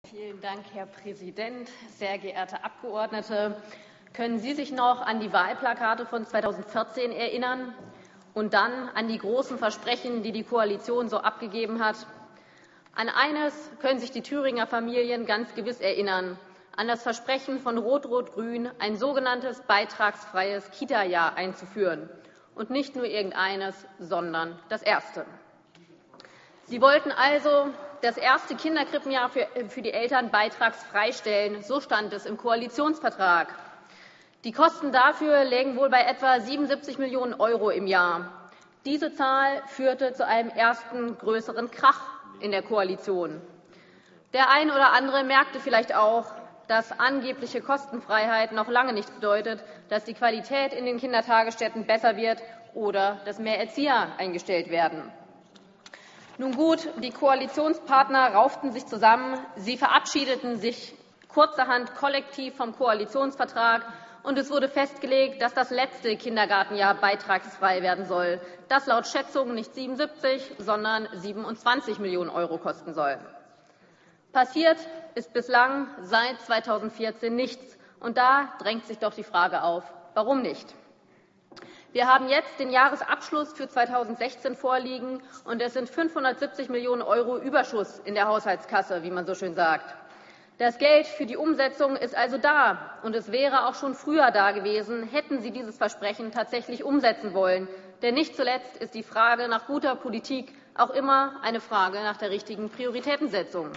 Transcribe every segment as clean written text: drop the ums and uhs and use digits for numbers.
Vielen Dank, Herr Präsident. Sehr geehrte Abgeordnete, können Sie sich noch an die Wahlplakate von 2014 erinnern und dann an die großen Versprechen, die die Koalition so abgegeben hat? An eines können sich die Thüringer Familien ganz gewiss erinnern, an das Versprechen von Rot-Rot-Grün, ein sogenanntes beitragsfreies Kita-Jahr einzuführen. Und nicht nur irgendeines, sondern das erste. Sie wollten also das erste Kinderkrippenjahr für die Eltern beitragsfrei stellen. So stand es im Koalitionsvertrag. Die Kosten dafür lägen wohl bei etwa 77 Millionen € im Jahr. Diese Zahl führte zu einem ersten größeren Krach in der Koalition. Der ein oder andere merkte vielleicht auch, dass angebliche Kostenfreiheit noch lange nicht bedeutet, dass die Qualität in den Kindertagesstätten besser wird oder dass mehr Erzieher eingestellt werden. Nun gut, die Koalitionspartner rauften sich zusammen. Sie verabschiedeten sich kurzerhand kollektiv vom Koalitionsvertrag, und es wurde festgelegt, dass das letzte Kindergartenjahr beitragsfrei werden soll, das laut Schätzungen nicht 77, sondern 27 Millionen € kosten soll. Passiert ist bislang seit 2014 nichts. Und da drängt sich doch die Frage auf, warum nicht? Wir haben jetzt den Jahresabschluss für 2016 vorliegen, und es sind 570 Millionen € Überschuss in der Haushaltskasse, wie man so schön sagt. Das Geld für die Umsetzung ist also da, und es wäre auch schon früher da gewesen, hätten Sie dieses Versprechen tatsächlich umsetzen wollen. Denn nicht zuletzt ist die Frage nach guter Politik auch immer eine Frage nach der richtigen Prioritätensetzung.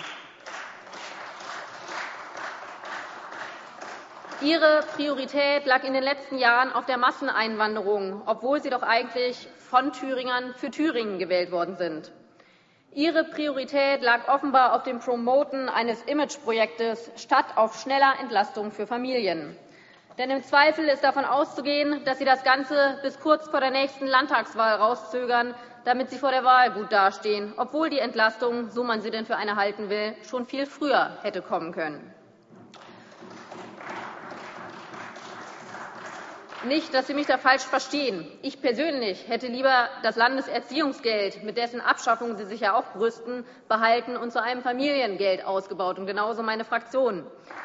Ihre Priorität lag in den letzten Jahren auf der Masseneinwanderung, obwohl Sie doch eigentlich von Thüringern für Thüringen gewählt worden sind. Ihre Priorität lag offenbar auf dem Promoten eines Imageprojektes statt auf schneller Entlastung für Familien. Denn im Zweifel ist davon auszugehen, dass Sie das Ganze bis kurz vor der nächsten Landtagswahl rauszögern, damit Sie vor der Wahl gut dastehen, obwohl die Entlastung, so man sie denn für eine halten will, schon viel früher hätte kommen können. Nicht, dass Sie mich da falsch verstehen. Ich persönlich hätte lieber das Landeserziehungsgeld, mit dessen Abschaffung Sie sich ja auch brüsten, behalten und zu einem Familiengeld ausgebaut, und genauso meine Fraktion.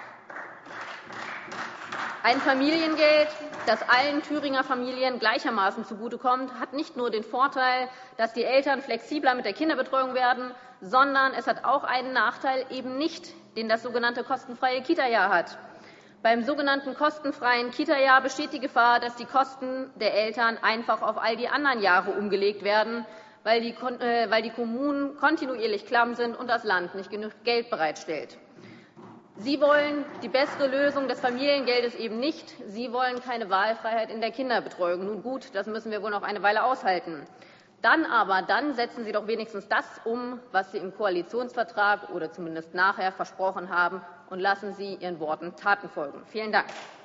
Ein Familiengeld, das allen Thüringer Familien gleichermaßen zugutekommt, hat nicht nur den Vorteil, dass die Eltern flexibler mit der Kinderbetreuung werden, sondern es hat auch einen Nachteil eben nicht, den das sogenannte kostenfreie Kita-Jahr hat. Beim sogenannten kostenfreien Kita-Jahr besteht die Gefahr, dass die Kosten der Eltern einfach auf all die anderen Jahre umgelegt werden, weil die Kommunen kontinuierlich klamm sind und das Land nicht genug Geld bereitstellt. Sie wollen die bessere Lösung des Familiengeldes eben nicht. Sie wollen keine Wahlfreiheit in der Kinderbetreuung. Nun gut, das müssen wir wohl noch eine Weile aushalten. Dann setzen Sie doch wenigstens das um, was Sie im Koalitionsvertrag oder zumindest nachher versprochen haben, und lassen Sie Ihren Worten Taten folgen. Vielen Dank.